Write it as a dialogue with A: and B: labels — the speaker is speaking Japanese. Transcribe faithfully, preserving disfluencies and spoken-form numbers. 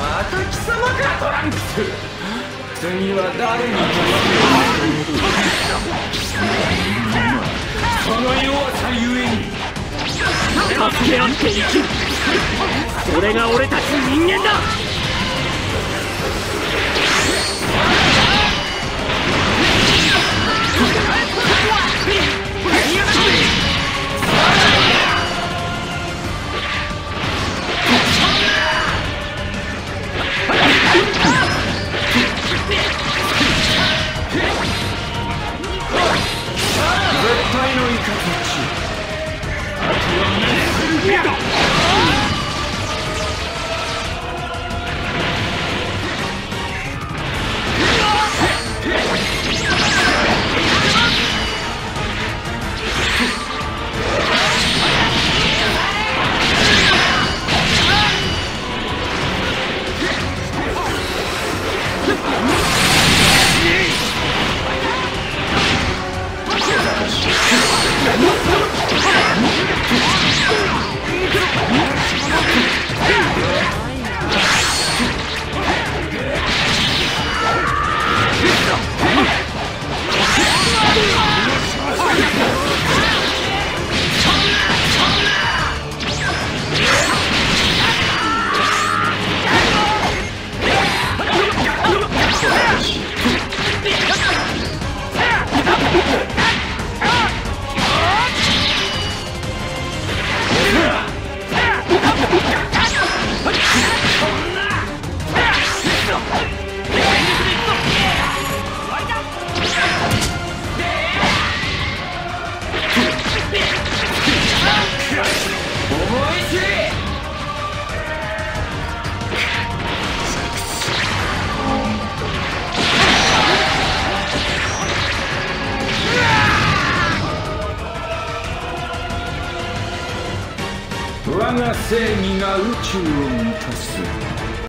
A: また貴様かトランクス。次は誰にこの弱さゆえに
B: 助け合って生きる、それが俺たち人間だ。
A: 絶対のイカたち、あとはメッセルギア。我が正義が宇宙を満たす。